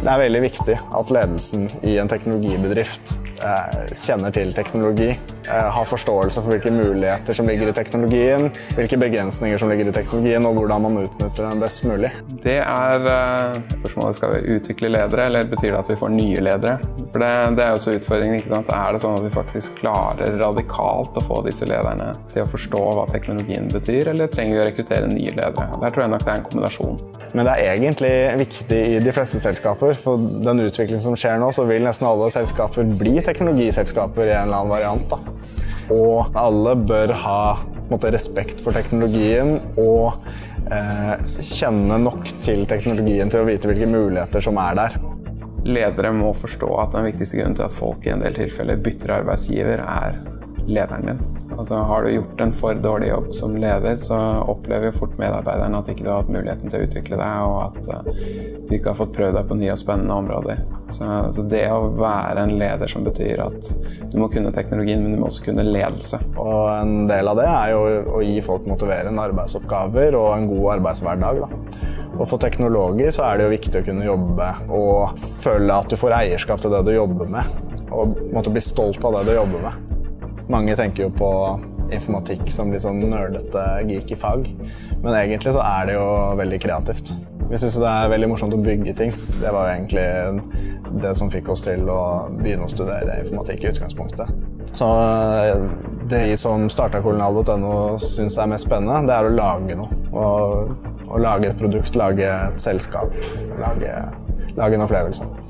Det er veldig viktig at ledelsen i en teknologibedrift kjenner til teknologi, har forståelse for hvilke muligheter som ligger i teknologien, hvilke begrensninger som ligger i teknologien, og hvordan man utnytter den best mulig. Det spørsmålet, skal vi utvikle ledere, eller betyr det at vi får nye ledere? For det er jo så utfordringen, ikke sant? Er det sånn at vi faktisk klarer radikalt å få disse lederne til å forstå hva teknologien betyr, eller trenger vi å rekruttere nye ledere? Der tror jeg nok det er en kombinasjon. Men det er egentlig viktig i de fleste selskaper, for den utviklingen som skjer nå, så vil nesten alle selskaper bli teknologiselskaper i en eller annen variant, da. Og alle bør ha respekt for teknologien og kjenne nok til teknologien til å vite hvilke muligheter som er der. Ledere må forstå at den viktigste grunnen til at folk i en del tilfeller bytter arbeidsgiver er lederen din. Altså, har du gjort en for dårlig jobb som leder, så opplever jo fort medarbeideren at ikke du har hatt muligheten til å utvikle deg, og at du ikke har fått prøvd deg på nye og spennende områder. Så det å være en leder som betyr at du må kunne teknologien, men du må også kunne ledelse. Og en del av det er jo å gi folk motiverende arbeidsoppgaver og en god arbeidshverdag, da. Og for teknologer så er det jo viktig å kunne jobbe og føle at du får eierskap til det du jobber med, og måtte bli stolt av det du jobber med. Mange tenker jo på informatikk som litt sånn nerdete, geeky fag, men egentlig så er det jo veldig kreativt. Vi synes det er veldig morsomt å bygge ting. Det var jo egentlig det som fikk oss til å begynne å studere informatikk i utgangspunktet. Så det som startet Kolonial.no synes er mest spennende, det er å lage noe. Å lage et produkt, lage et selskap, lage en opplevelse.